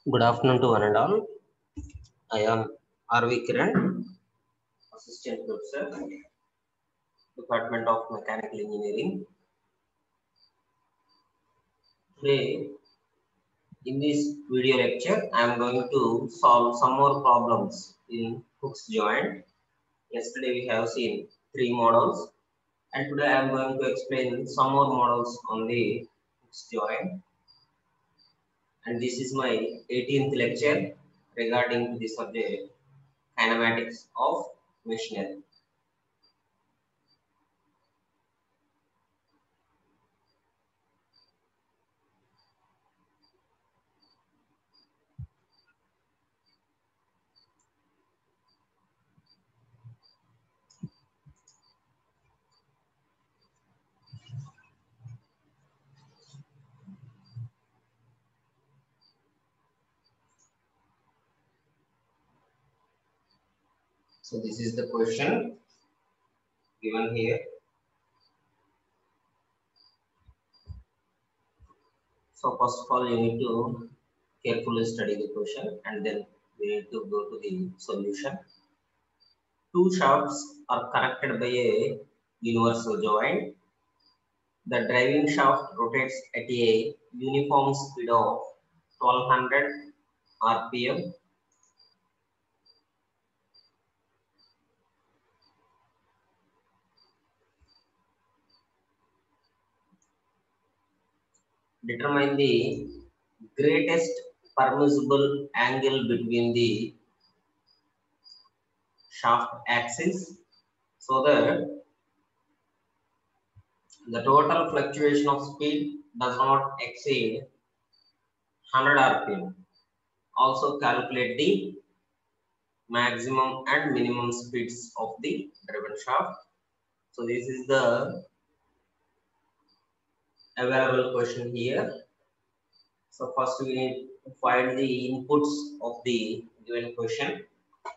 Good afternoon to one and all. I am R.V. Kiran, Assistant Professor, Department of Mechanical Engineering. Today, in this video lecture, I am going to solve some more problems in Hooke's joint. Yesterday, we have seen 3 models, and today I am going to explain some more models on the Hooke's joint. And this is my 18th lecture regarding the subject kinematics of machinery. So this is the question given here. So first of all, you need to carefully study the question and then we need to go to the solution. Two shafts are connected by a universal joint. The driving shaft rotates at a uniform speed of 1200 rpm. Determine the greatest permissible angle between the shaft axis so that the total fluctuation of speed does not exceed 100 rpm. Also calculate the maximum and minimum speeds of the driven shaft. So this is the available question here. So first we need to find the inputs of the given question.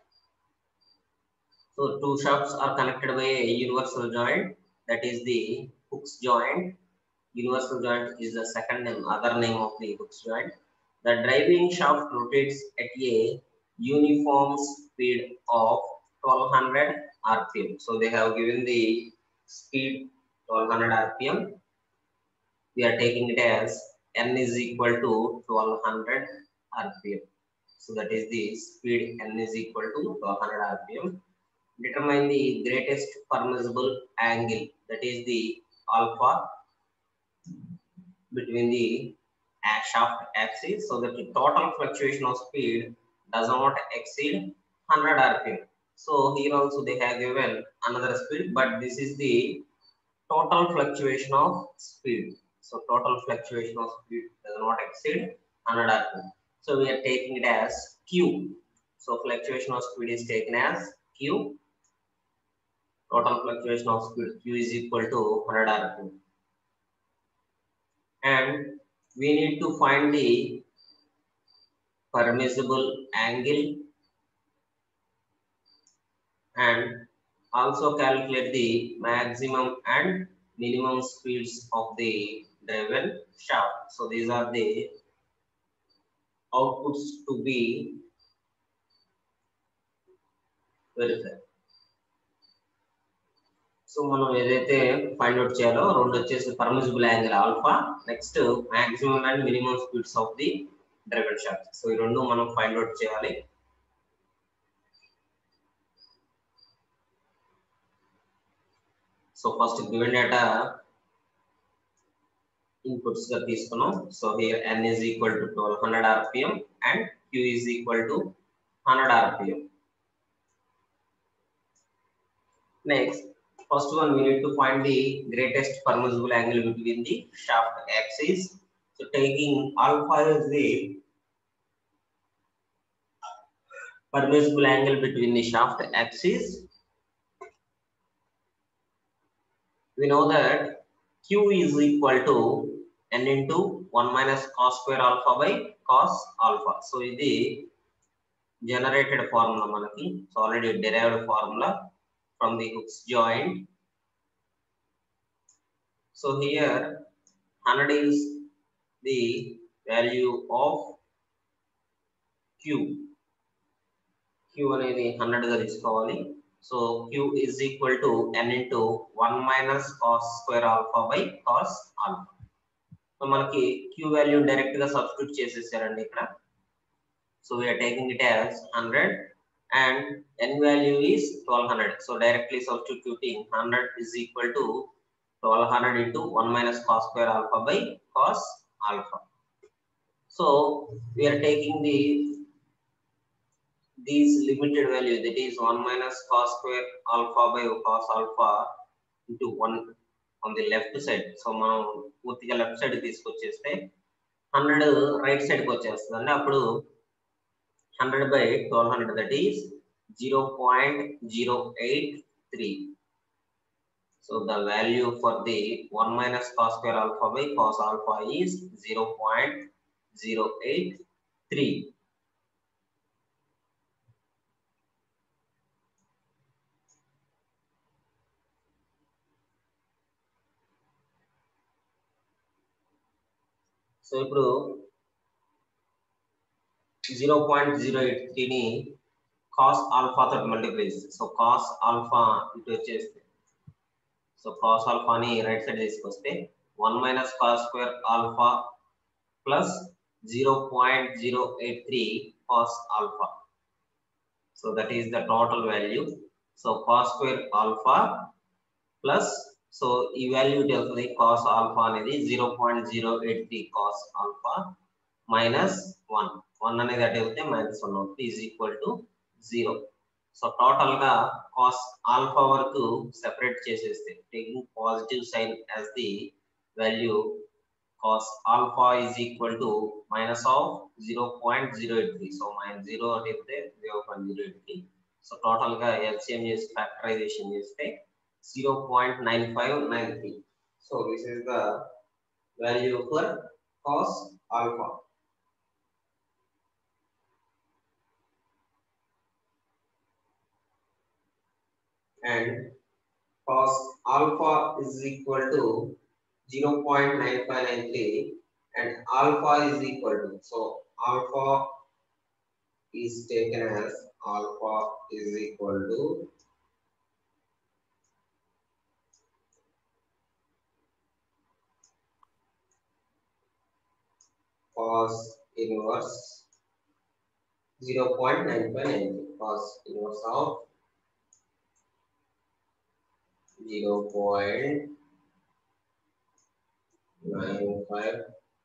So two shafts are connected by a universal joint, that is the Hooke's joint. Universal joint is the second name, other name of the Hooke's joint. The driving shaft rotates at a uniform speed of 1200 rpm. So they have given the speed 1200 rpm. We are taking it as n is equal to 1200 rpm. So that is the speed n is equal to 1200 rpm. Determine the greatest permissible angle, that is the alpha between the shaft axis so that the total fluctuation of speed does not exceed 100 rpm. So here also they have given another speed, but this is the total fluctuation of speed. So total fluctuation of speed does not exceed 100 rpm. So we are taking it as q. So fluctuation of speed is taken as q. Total fluctuation of speed q is equal to 100 rpm. And we need to find the permissible angle and also calculate the maximum and minimum speeds of the driven shaft. So these are the outputs to be verified. So మనం ఏదైతే find out చేయాలో రెండు వచ్చేసి permissible angle alpha, next maximum and minimum speeds of the driven shaft. So ఈ రెండు మనం find out చేయాలి. So first given data inputs గా తీసుకున్నాం. So here n is equal to 1200 rpm and q is equal to 100 rpm. Next, first one we need to find the greatest permissible angle between the shaft axis. So taking alpha as the permissible angle between the shaft axis, we know that q is equal to n into 1 minus cos square alpha by cos alpha. So ఇది generated formula మనకి, so already derived formula from the Hooke's joint. So here 100 is the value of Q అనేది 100 గా తీసుకోవాలి. So Q is equal to n into 1 minus cos square alpha by cos alpha. So మనకి Q value direct గా substitute చేసేసారండి ఇక్కడ. So we are taking it as 100 and n value is 1200. So directly substituting 100 is equal to 1200 into 1 minus cos square alpha by cos alpha. So we are taking these limited value, that is 1 minus cos square alpha by cos alpha into 1 on the left side. So మనం పూర్తిగా left side తీసుకొచ్చేస్తే 100 right side కి వచ్చేస్తుంది. అప్పుడు 100 by 1200, that is 0.083. So the value for the 1 minus cos square alpha by cos alpha is 0.083. So ఇప్పుడు 0.083 ని cos alpha తో multiply చేస్తే, సో cos alpha ఇటు వచ్చేస్తే, సో cos alpha ని రైట్ సైడ్ తీసుకొస్తే 1 minus cos square alpha plus 0.083 cos alpha. So that is the total value. So cos square alpha plus, so ఈ value తెలుస్తుంది cos alpha అనేది 0.083 cos alpha minus 1 అనేది అటు వెళ్తే మైనస్ 1 అవుతుంది, is equal to 0. So total గా cos alpha వరకు separate చేసేస్తే, taking positive sign as the value, cos alpha is equal to minus of 0.083. So minus 0 అంటే 0.083. సో టోటల్ గా LCM చేసి ఫ్యాక్టరైజేషన్ చేస్తే 0.9593. So this is the value for cos alpha. And cos alpha is equal to 0.9593 and alpha is equal to, so alpha is taken as alpha is equal to cos inverse 0.9593, cos inverse of 0.9593.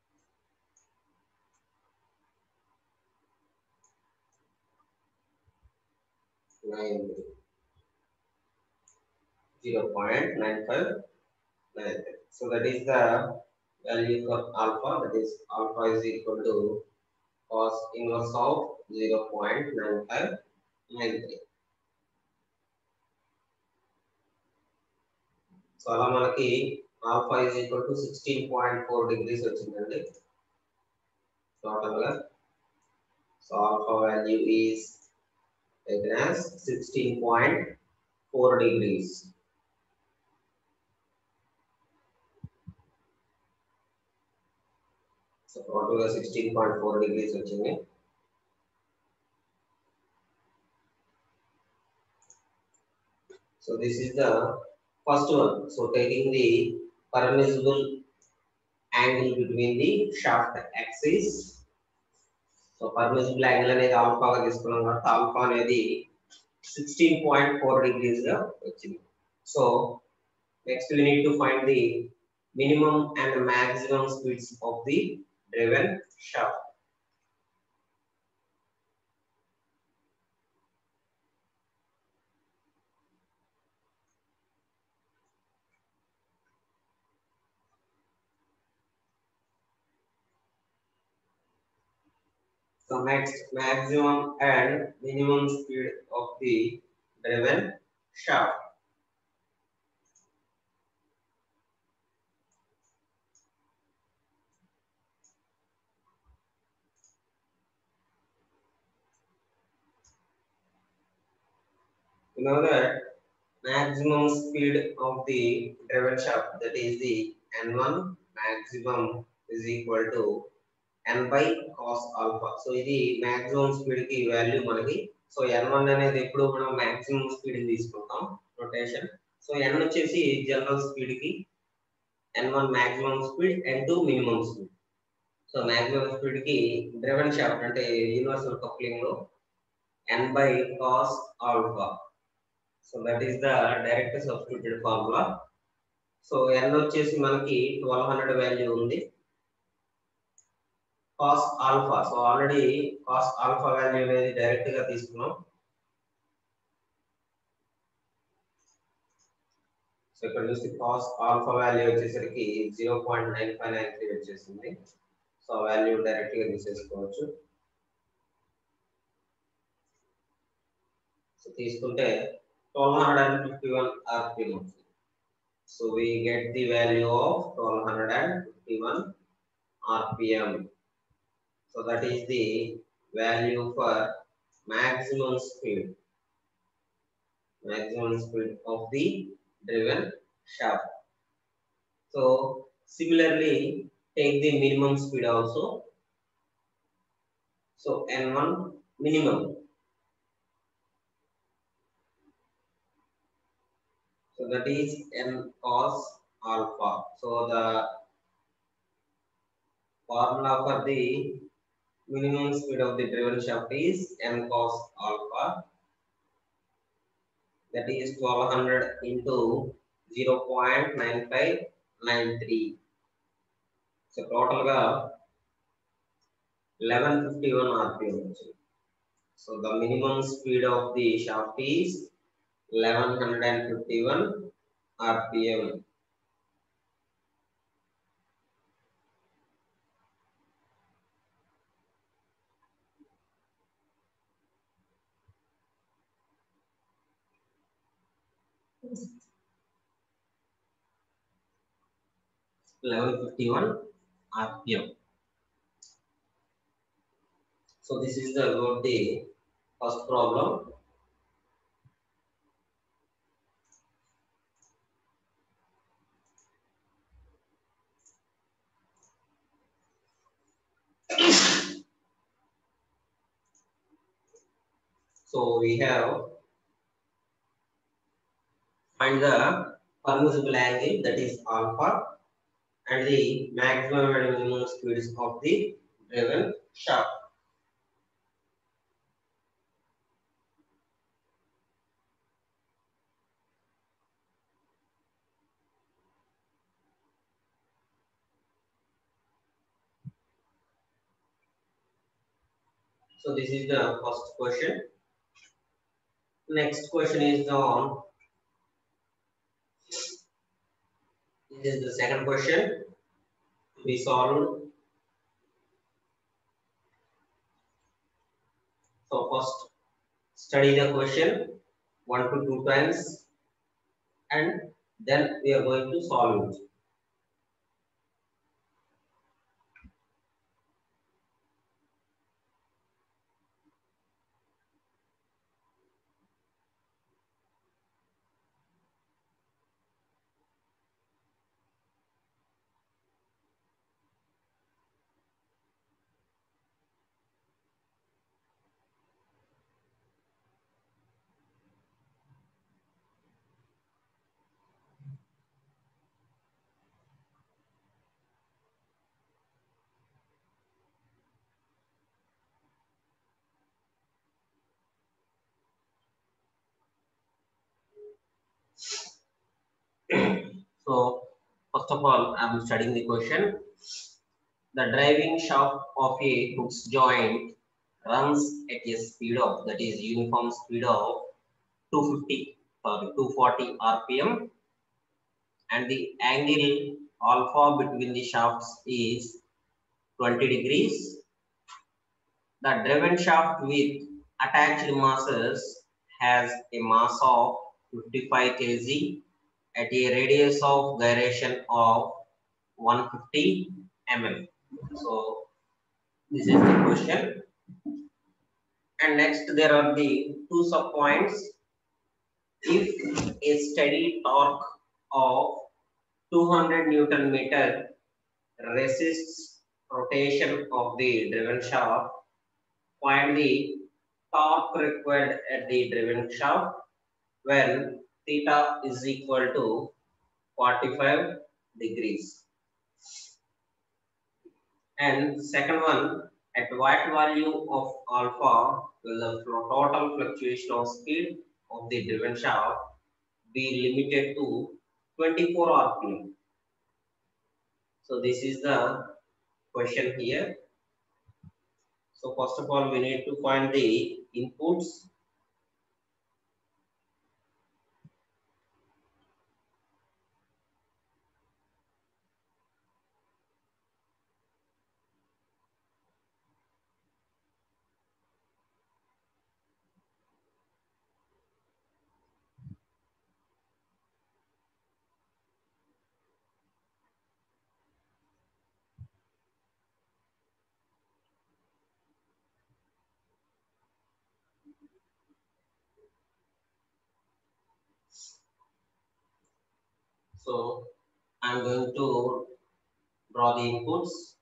So that is the value for alpha, that is alpha is equal to cos inverse of 0.9593. So అలా మనకి alpha is equal to 16.4 degrees వచ్చిందండి total గా. So alpha value is taken as 16.4 degrees. So total గా 16.4 degrees వచ్చింది. So this is the first one. So taking the permissible angle between the shaft axis. So permissible angle అనేది alpha గా తీసుకున్నాం కాబట్టి alpha అనేది 16.4 degrees గా వచ్చింది. So next we need to find the minimum and maximum speeds of the driven shaft. So next, maximum and minimum speed of the driven shaft. You know that maximum speed of the driven shaft, that is the N1 maximum is equal to n by cos alpha. So ఇది maximum speed కి value మనకి. So n1 అనేది ఎప్పుడు మనం maximum speed ని తీసుకుంటాం notation. So n వచ్చేసి general speed కి, n1 maximum speed, n2 minimum speed. So maximum speed కి డ్రివెన్ షాఫ్ట్ అంటే యూనివర్సల్ కప్లింగ్ లో n by cos alpha. So that is the direct substituted formula. So n వచ్చేసి మనకి 1200 value ఉంది. cos alpha, so already cos alpha value అనేది direct గా తీసుకున్నాం. So ఇక్కడ చూస్తే cos alpha వాల్యూ వచ్చేసరికి 0.9593 వచ్చేసింది. సో వాల్యూ డైరెక్ట్ గా తీసేసుకోవచ్చు. సో తీసుకుంటే 1251 rpm అవుతుంది. So we get the value of 1251 rpm. So that is the value for maximum speed of the driven shaft. So similarly take the minimum speed also. So n1 minimum, so that is n cos alpha. So the formula for the minimum speed of the driven shaft is n cos alpha, that is 1200 into 0.9593. So total ga 1151 rpm. So the minimum speed of the shaft is 1151 rpm. rpm. So this is about the first problem. So we have find the permissible angle, that is alpha, and the maximum and minimum speeds of the driven shaft. So this is the first question. Next question is on, this is the second question. We solve. So first study the question 1 to 2 times and then we are going to solve it. So first of all, I am studying the question. The driving shaft of a Hooke's joint runs at a speed of, that is uniform speed of 240 rpm, and the angle alpha between the shafts is 20 degrees. The driven shaft with attached masses has a mass of 55 kg at a radius of gyration of 150 mm. So this is the question. And next there are the two sub points. If a steady torque of 200 Newton meter resists rotation of the driven shaft. Find the torque required at the driven shaft when theta is equal to 45 degrees. And second one, at what value of alpha will the total fluctuation of speed of the driven shaft be limited to 24 rpm? So this is the question here. So first of all, we need to find the inputs. So I'm going to draw the inputs.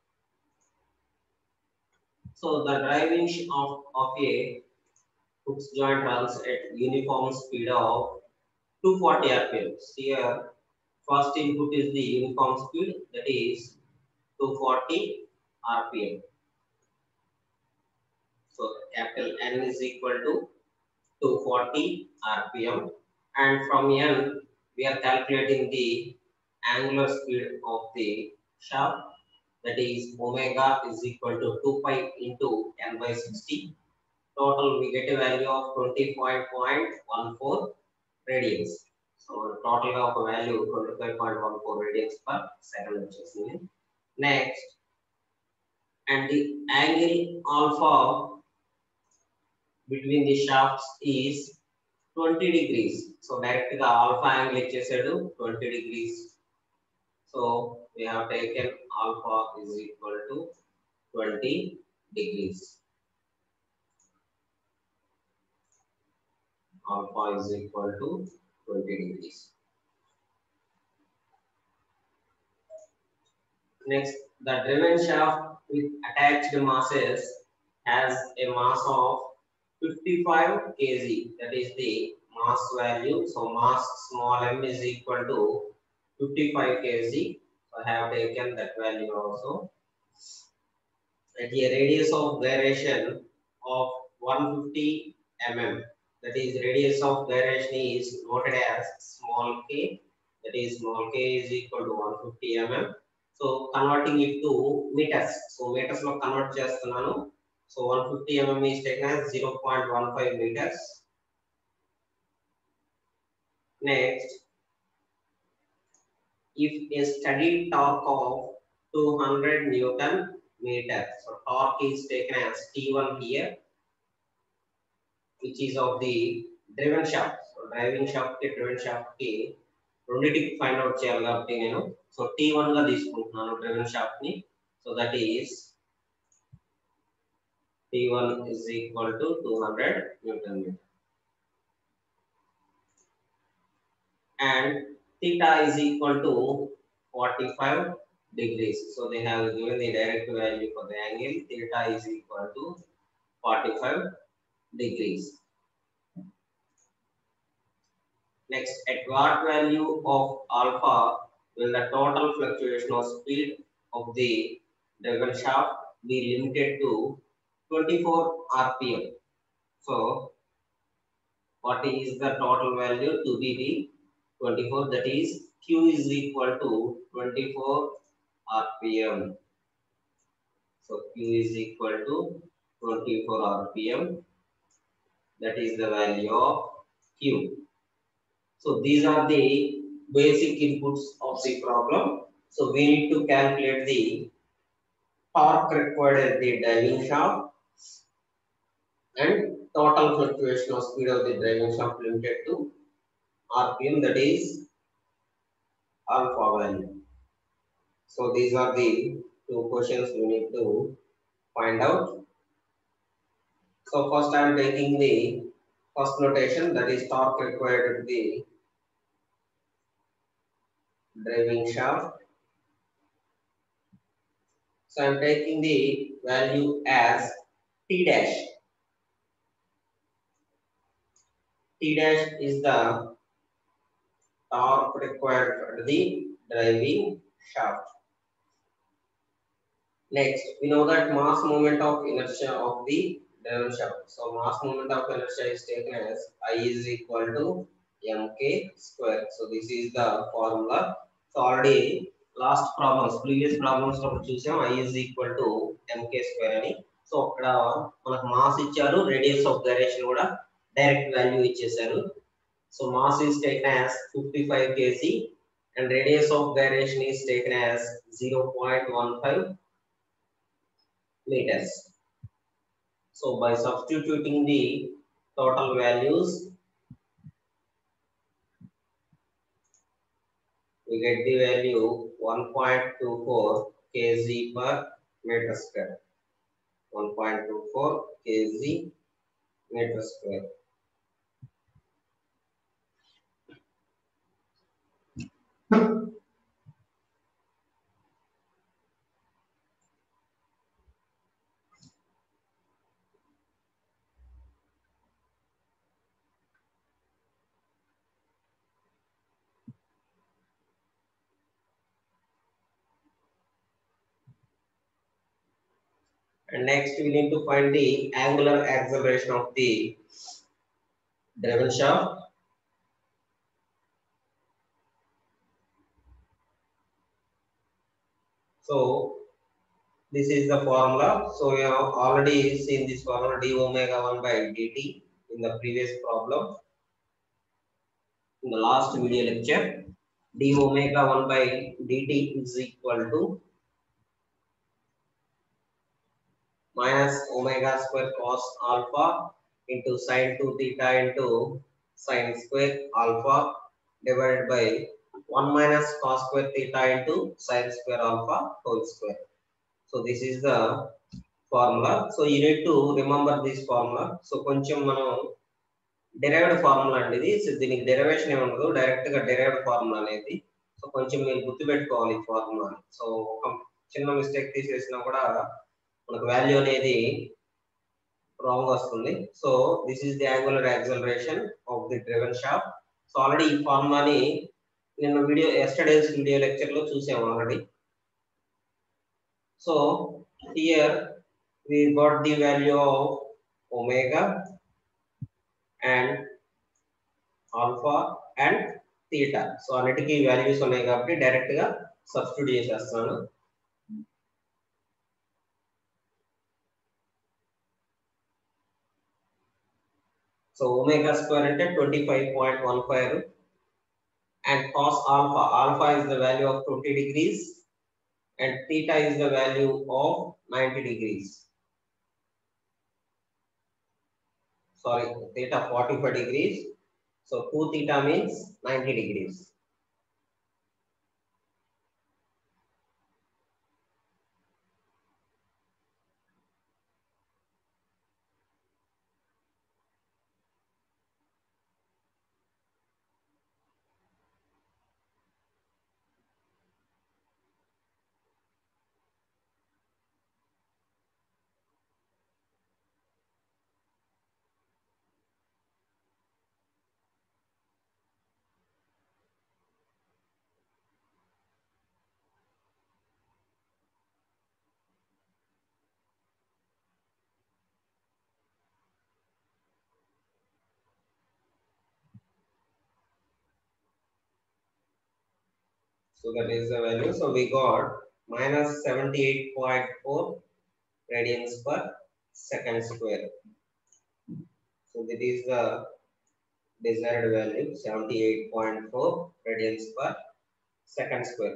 So the driving of a Hooks joint runs at uniform speed of 240 rpm. Here, first input is the uniform speed, that is 240 rpm. So capital N is equal to 240 rpm, and from N we are calculating the angular speed of the shaft, that is omega is equal to 2 pi into n by 60. Total we get a value of 25.14 radians. So total of a value 25.14 radians per second. Next, and the angle alpha between the shafts is 20 degrees. So direct the alpha angle ichesadu 20 degrees. So we have taken alpha is equal to 20 degrees. Alpha is equal to 20 degrees. Next, the driven shaft with attached masses has a mass of 55 kg. That is the mass value. So mass small m is equal to 55 kg. So I have taken that value also. At a radius of gyration of 150 mm. That is radius of gyration is noted as small k. That is small k is equal to 150 mm. So converting it to meters. So meters lo convert చేస్తున్నాను. So 150 mm is taken as 0.15 meters. Next, if a steady torque of 200 Newton meter. So torque is taken as T1 here, which is of the driven shaft. So driving shaft ki driven shaft ki రెండిటికి find out చేయాలి కాబట్టి నేను so T1 గా తీసుకుంటున్నాను driven shaft ని. So that is T1 is equal to 200 Newton meter. And theta is equal to 45 degrees. So they have given the direct value for the angle. Theta is equal to 45 degrees. Next, at what value of alpha will the total fluctuation of speed of the driven shaft be limited to 24 rpm? So, what is the total value to be the 24? That is Q is equal to 24 rpm. So, Q is equal to 24 rpm. That is the value of Q. So these are the basic inputs of the problem. So we need to calculate the torque required at the driving shaft and total fluctuation of speed of the driving shaft limited to rpm, that is alpha value. So these are the two questions we need to find out. So first I am taking the first notation, that is torque required at the driving shaft. So I'm taking the value as T dash. T dash is the torque required for the driving shaft. Next, we know that mass moment of inertia of the driven shaft. So mass moment of inertia is taken as I is equal to mk square. So this is the formula. So already last problems, previous problems చూసాం I is equal to mk square అని. So అక్కడ మనకు mass ఇచ్చారు, radius of gyration కూడా direct value ఇచ్చేసారు. So mass is taken as 55 kg and radius of gyration is taken as 0.15 meters. So by substituting the total values, we get the value 1.24 kg per meter square. 1.24 kg meter square. And next we need to find the angular acceleration of the driven shaft. So this is the formula. So we have already seen this formula d omega 1 by dt in the previous problem. In the last video lecture, d omega 1 by dt is equal to minus omega square cos alpha into sin 2 theta into sin square alpha divided by 1 minus cos square theta into sin square alpha whole square. So this is the formula. So you need to remember this formula. So కొంచెం మనం derived formula అండి ఇది. So దీనికి derivation ఏమి ఉండదు, direct గా derived formula అనేది. So కొంచెం మీరు గుర్తుపెట్టుకోవాలి ఈ ఫార్ములా. సో చిన్న మిస్టేక్ తీసేసినా కూడా మనకు వాల్యూ అనేది రాంగ్ వస్తుంది. So this is the angular acceleration of the driven shaft. So already ఈ ఫార్ములాని నిన్న వీడియో ఎస్టర్డేస్ వీడియో లెక్చర్ లో చూసాము already. So here we got the value of omega and alpha and theta. So అన్నిటికీ values ఉన్నాయి కాబట్టి direct గా substitute చేసేస్తాను. సో omega square అంటే 25.15 and cos alpha, alpha is the value of 20 degrees and theta is the value of 90 degrees. Sorry, theta 45 degrees. So 2 theta means 90 degrees. So that is the value. So we got minus 78.4 radians per second square. So that is the desired value, 78.4 radians per second square.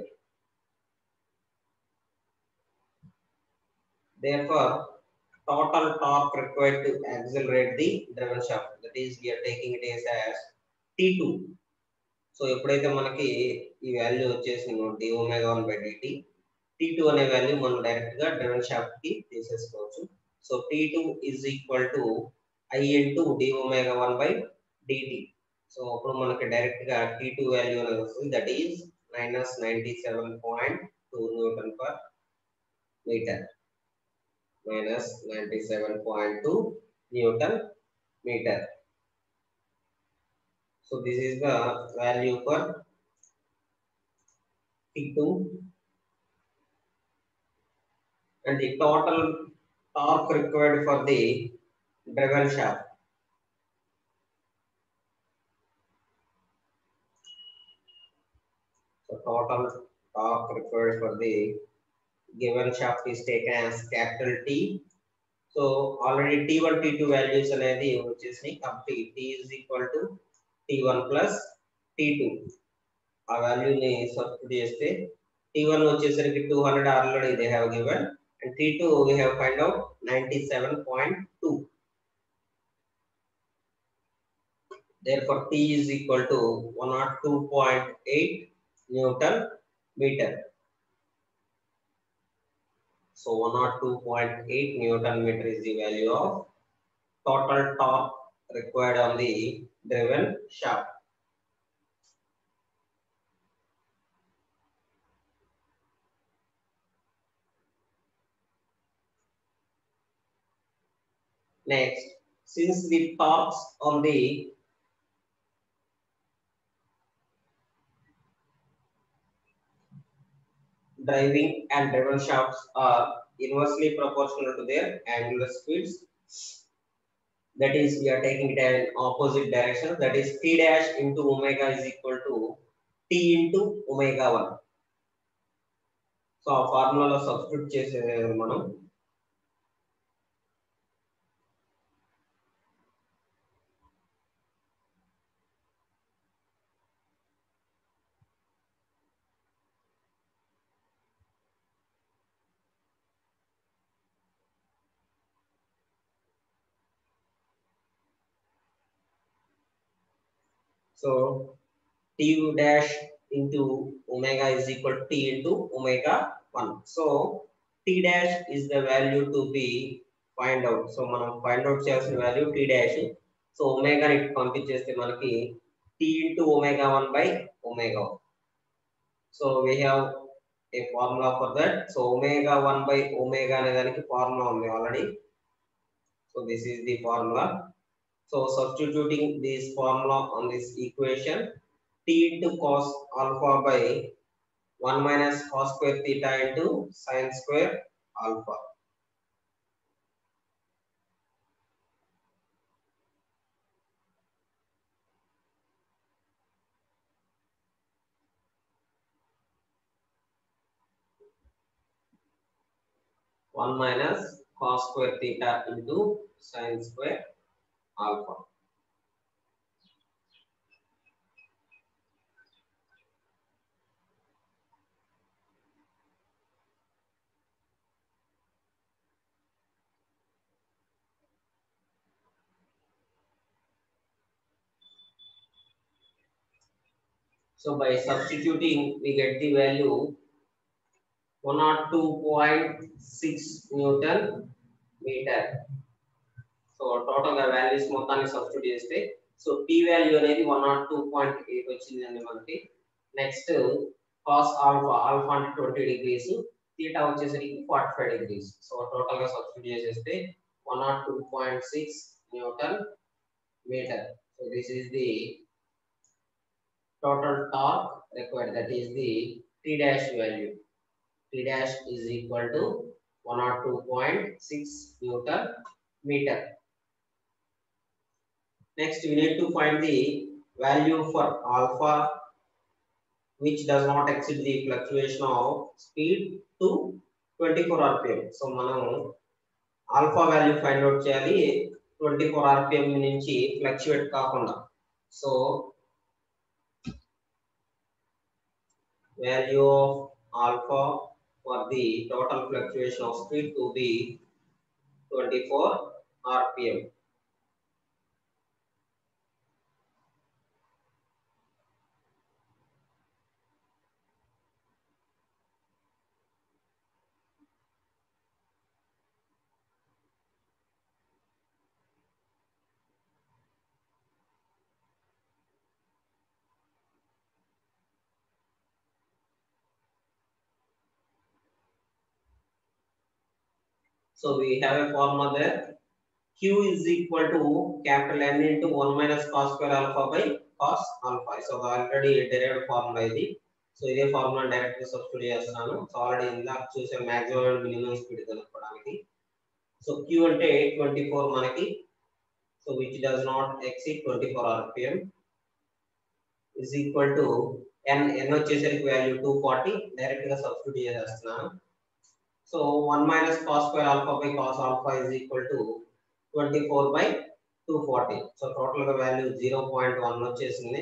Therefore, total torque required to accelerate the driven shaft, that is we are taking it as T2. So ఎప్పుడైతే మనకి ఈ value వచ్చేసిందో D omega 1 by dt, T2 అనే value మనం direct గా driven shaft కి తీసేసుకోవచ్చు. So T2 is equal to I into d omega 1 by dt. So అప్పుడు మనకి డైరెక్ట్ గా T2 వాల్యూ అనేది వస్తుంది, that is -97.2 newton per meter minus 97.2 Newton meter. So this is the value for T2, and the total torque required for the driven shaft. So total torque required for the given shaft is taken as capital T. So already T1, T2 values అనేది వచ్చేసి complete. T is equal to T1 plus T2. ఆ వాల్యూని substitute చేస్తే T1 వచ్చేసరికి 200 already they have given, and T2 we have find out 97.2. Therefore T is equal to 102.8 Newton meter. So 102.8 Newton meter is the value of total torque required on the driven shaft. Next, since the torques on the driving and driven shafts are inversely proportional to their angular speeds, that is, we are taking it in opposite direction, that is T dash into omega is equal to T into omega 1. So ఆ ఫార్ములాలో substitute చేసే మనం so T dash into omega is equal to T into omega 1. So T dash is the value to be find out. So మనం find out చేయాల్సిన value T dash. So omega ని పంపించేస్తే మనకి T into omega 1 by omega 1. So we have a formula for that. So omega 1 by omega అనే దానికి formula ఉంది already. So this is the formula. So substituting this formula on this equation, T into cos alpha by 1 minus cos square theta into sin square alpha. One minus cos square theta into sin square alpha. So by substituting, we get the value 102.6 Newton meter. So total values మొత్తాన్ని substitute చేస్తే so T value అనేది 102.8 వచ్చిందండి మనకి. Next cos alpha అంటే 20 degrees, theta వచ్చేసరికి 45 degrees. So total గా substitute చేసేస్తే 102.6 Newton meter. So this is the total torque required, that is the T dash value. T dash is equal to 102.6 Newton meter. Next, we need to find the value for alpha which does not exceed the fluctuation of speed to 24 rpm. So మనం alpha value find out చేయాలి 24 rpm నుంచి fluctuate కాకుండా. So value of alpha for the total fluctuation of speed to be 24 rpm. So we have a formula there. Q is equal to capital N into 1 minus cos square alpha by cos alpha. So already derived formula ఇది. So ఇదే formula direct గా substitute చేస్తున్నాను. So already ఇందాక చూసే maximum and minimum speed కనుక్కోవడానికి. So Q అంటే 24 మనకి. So which does not exceed 24 rpm is equal to n వచ్చేసరికి వాల్యూ 240 డైరెక్ట్ గా సబ్స్టిట్యూట్ చేసేస్తున్నాను. So 1 minus cos square alpha by cos alpha is equal to 24 by 240. So total గా value 0.1 వచ్చేసింది.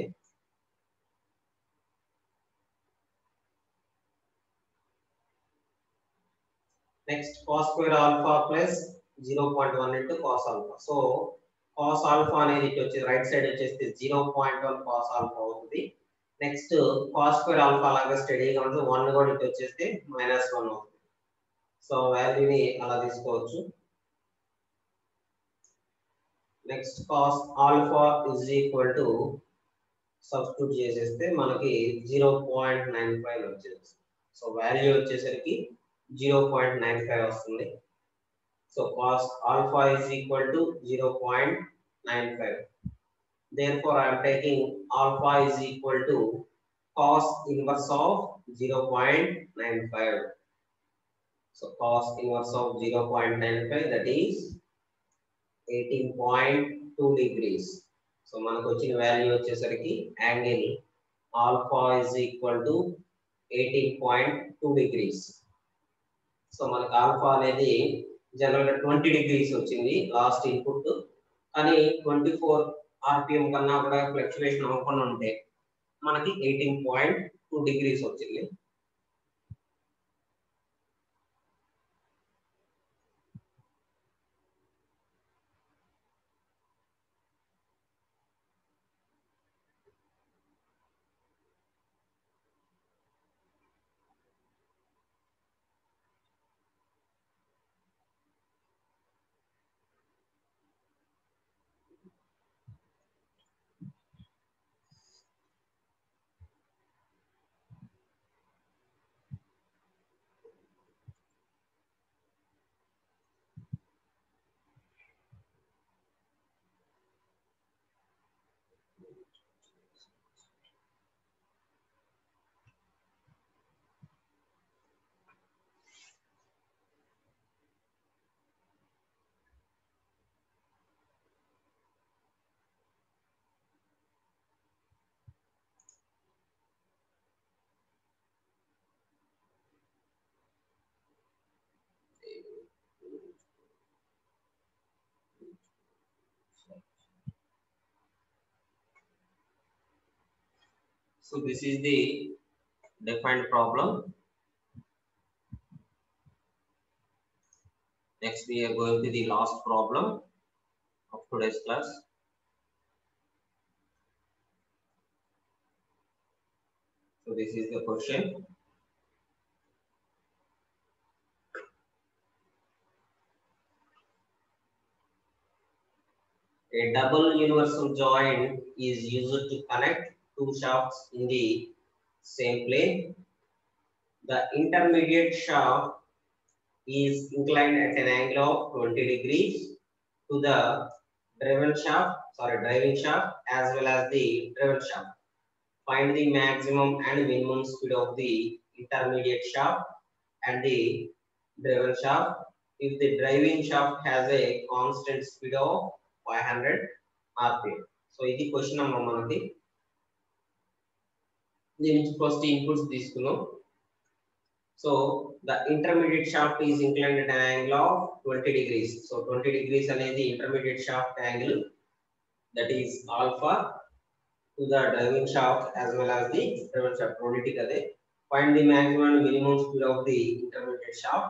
Next cos square alpha plus 0.1 into cos alpha. సో cos alpha అనేది ఇటు వచ్చి right side వచ్చేస్తే 0.1 cos alpha అవుతుంది. నెక్స్ట్ cos square alpha లాగా స్టడీగా ఉంటుంది. 1 కూడా ఇటు వచ్చేస్తే -1 అవుతుంది. సో వాల్యూని అలా తీసుకోవచ్చు. Next cos alpha is equal to substitute చేసేస్తే మనకి 0.95 వచ్చేస్తుంది. సో వాల్యూ వచ్చేసరికి 0.95 వస్తుంది. So cos alpha is equal to 0.95. Therefore, I am taking alpha is equal to cos inverse of 0.95. So cos inverse of 0.95, that is 18.2 degrees. So మనకు వచ్చిన value వచ్చేసరికి angle alpha is equal to 18.2 degrees. So మనకు alpha అనేది general గా 20 degrees వచ్చింది last input. కానీ 24 rpm కన్నా కూడా ఫ్లక్చుయేషన్ అవ్వకుండా ఉంటే మనకి 18.2 degrees వచ్చింది. So this is the defined problem. Next we are going to the last problem of today's class. So this is the question. A double universal joint is used to connect two shafts in the same plane. The intermediate shaft is inclined at an angle of 20 degrees to the driving shaft as well as the driven shaft. Find the maximum and minimum speed of the intermediate shaft and the driven shaft if the driving shaft has a constant speed of 500 rpm. So ఇది question అమ్మ మనకి. దీని నుంచి first inputs తీసుకున్నాం. So the intermediate shaft is inclined at an angle of 20 degrees. So 20 degrees అనేది intermediate shaft angle, that is alpha, to the driving shaft as well as the driven shaft. రెండింటికి అదే. Find the maximum and minimum speed of the intermediate shaft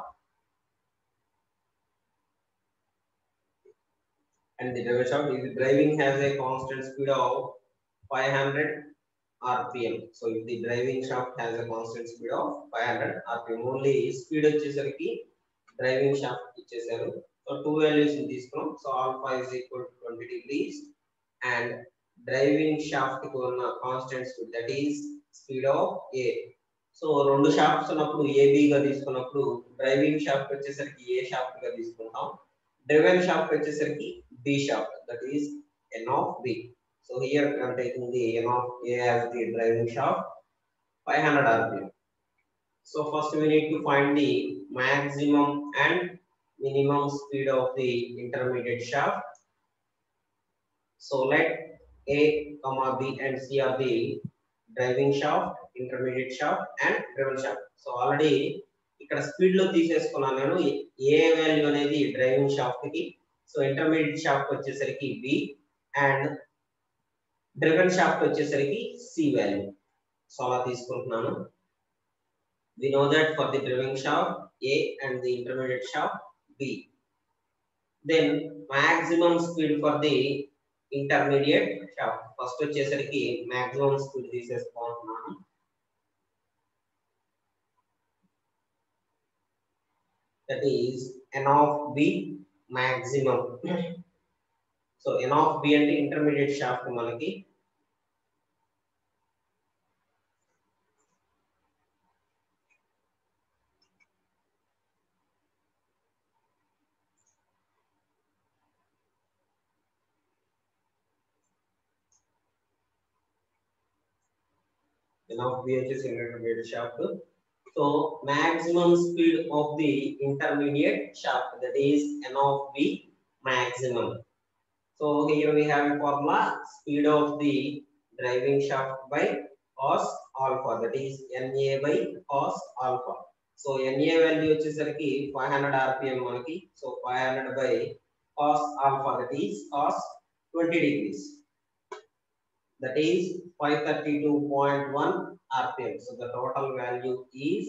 and the driven shaft. If the driving has a constant speed of 500 rpm. So if the driving shaft has a constant speed of 500 rpm, only speed వచ్చేసరికి driving shaft ఇచ్చేసారు. So two values తీసుకున్నాం. So alpha is equal to 20 degrees and driving shaft కు ఉన్న constant speed, that is speed of A. So రెండు shafts ఉన్నప్పుడు ఏబిగా తీసుకున్నప్పుడు driving shaft వచ్చేసరికి ఏ షాఫ్ట్ గా తీసుకుంటాం, డ్రివెన్ షాఫ్ట్ వచ్చేసరికి B shaft, that is N of B. So here I am taking the n of a as the driving shaft 500 rpm. So first we need to find the maximum and minimum speed of the intermediate shaft. So let A, B and C are the driving shaft, intermediate shaft and driven shaft. So already ఇక్కడ speed లో తీసేసుకున్నాను నేను. A value అనేది driving shaft కి, so intermediate shaft వచ్చేసరికి B and driven shaft వచ్చేసరికి C value. So అలా తీసుకుంటున్నాను. We know that for the driving shaft A and the intermediate shaft B. Then maximum speed for the intermediate shaft. First వచ్చేసరికి maximum speed తీసేసుకుంటున్నాను. That is n of B maximum. So n of B అంటే intermediate shaft మనకి n of B is intermediate shaft. So maximum speed of the intermediate shaft, that is n of B maximum. So here we have a formula, speed of the driving shaft by cos alpha, that is NA by cos alpha. So NA value వచ్చేసరికి 500 rpm మనకి. So 500 by cos alpha, that is cos 20 degrees, that is 532.1 rpm. So the total value is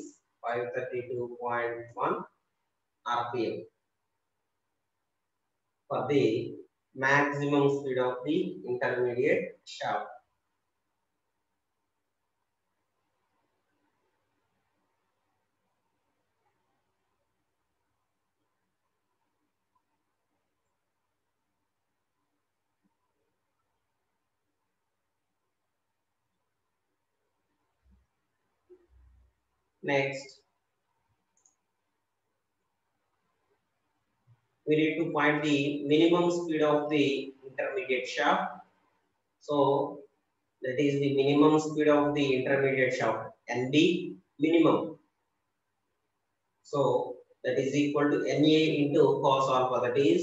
532.1 rpm for the maximum speed of the intermediate shaft. Next, we need to find the minimum speed of the intermediate shaft. So that is the minimum speed of the intermediate shaft, NB minimum. So that is equal to NA into cos alpha, that is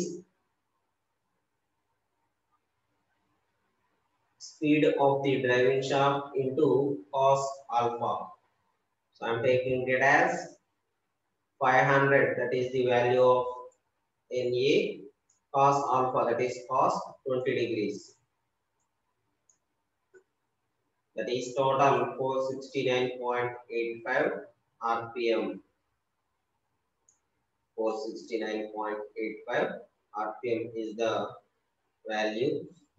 speed of the driving shaft into cos alpha. So I am taking it as 500, that is the value of NA, cos alpha, that is cos 20 degrees. That is total 469.85 rpm. 469.85 rpm is the value.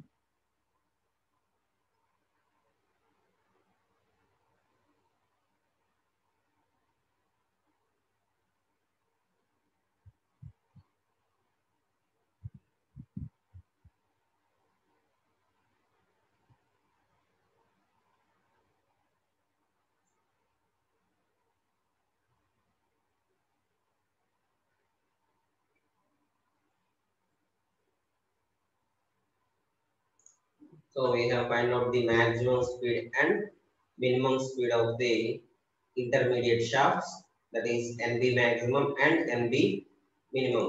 So we have find out the maximum speed and minimum speed of the intermediate shafts, that is NB maximum and NB minimum.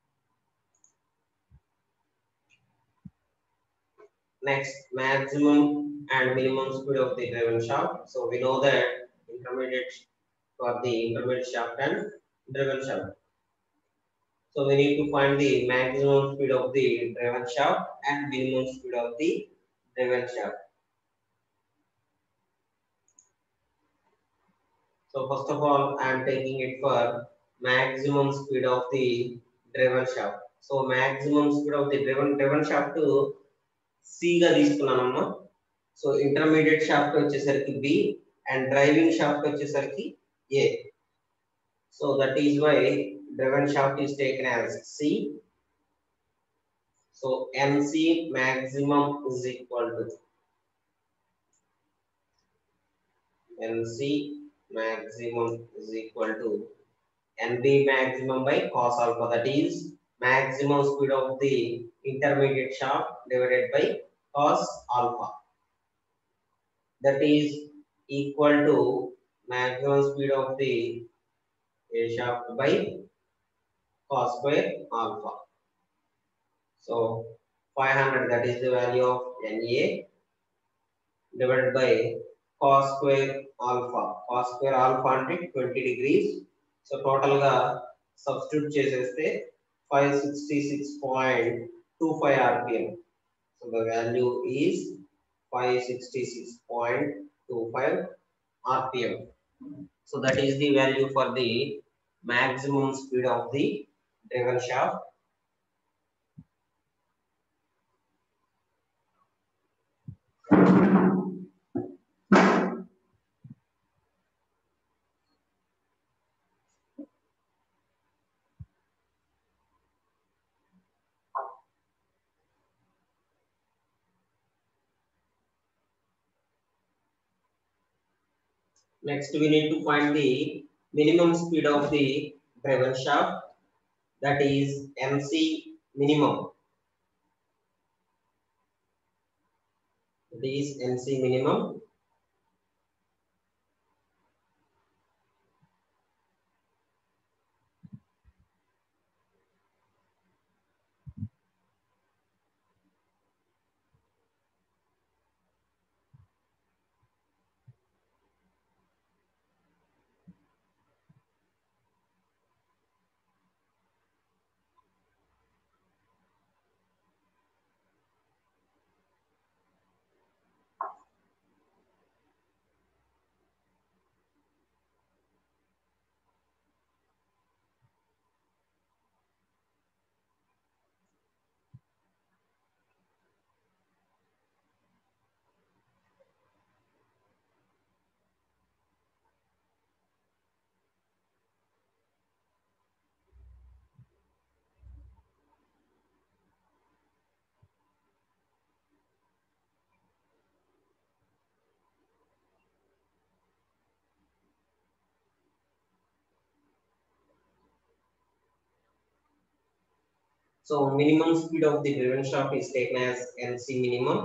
Next, maximum and minimum speed of the driven shaft. So we know that intermediate for the intermediate shaft and driven shaft. So we need to find the maximum speed of the driven shaft and minimum speed of the driven shaft. So first of all, I am taking it for maximum speed of the driven shaft. So maximum speed of the driven shaft to C గా తీసుకున్నానమ్మా. So intermediate shaft వచ్చేసరికి B and driving shaft వచ్చేసరికి A. So that is why driven shaft is taken as C. So MC maximum is equal to NC maximum is equal to NB maximum by cos alpha, that is maximum speed of the intermediate shaft divided by cos alpha, that is equal to maximum speed of the A shaft by cos square alpha. So 500, that is the value of NA divided by cos square alpha. Cos square alpha అంటే 20 degrees. So total గా substitute చేసేస్తే 566.25 rpm. So the value is 566.25 rpm. So that is the value for the maximum speed of the driven shaft. Next, we need to find the minimum speed of the driven shaft, that is MC minimum. That is MC minimum. So minimum speed of the driven shaft is taken as NC minimum.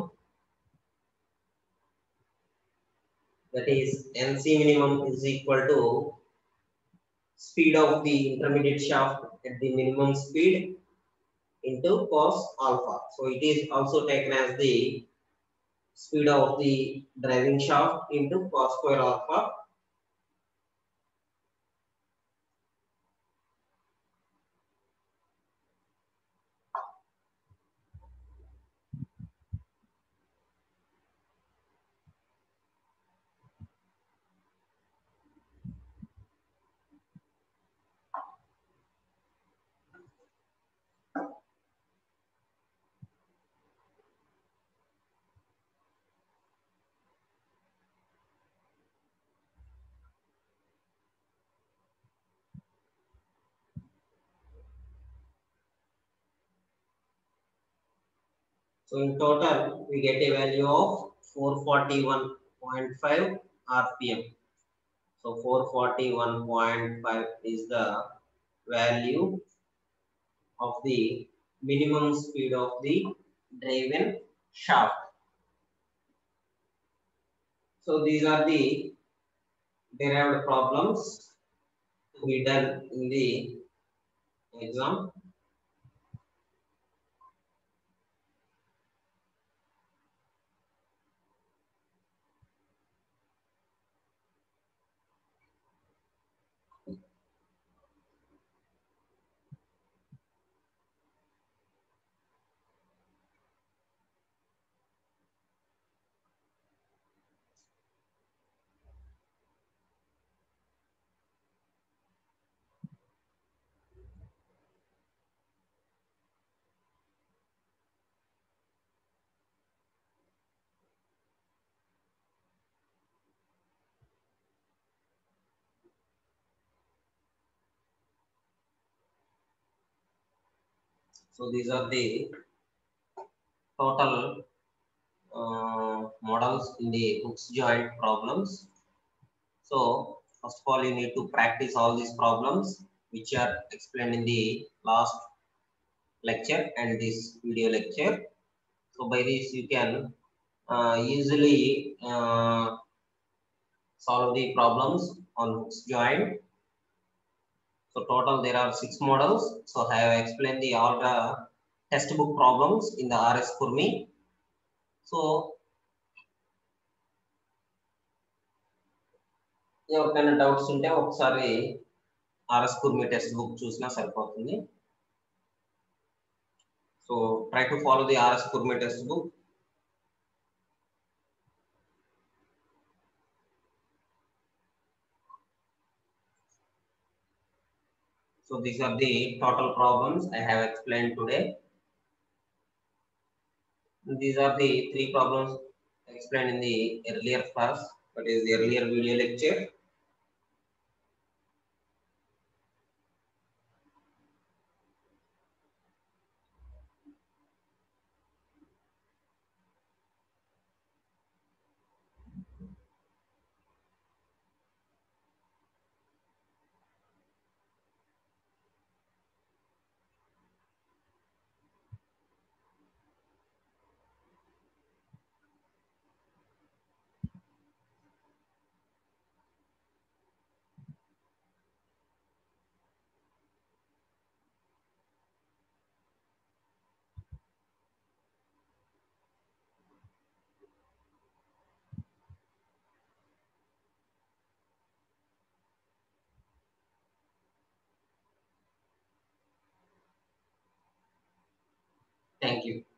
That is NC minimum is equal to speed of the intermediate shaft at the minimum speed into cos alpha. So it is also taken as the speed of the driving shaft into cos square alpha. So in total, we get a value of 441.5 rpm. So 441.5 is the value of the minimum speed of the driven shaft. So these are the derived problems to be done in the exam. So these are the total models in the Hooks joint problems. So First of all, you need to practice all these problems which are explained in the last lecture and this video lecture. So by this you can easily solve the problems on Hooke's joint. So total there are 6 models. So I have explained all the textbook problems in the RS Kurmi. So ఎవరికైనా doubts ఉంటే ఒకసారి RS Kurmi text book చూసినా సరిపోతుంది. So try to follow the RS Kurmi text book. So these are the total problems I have explained today. These are the 3 problems explained in the earlier class, that is the earlier video lecture. Thank you.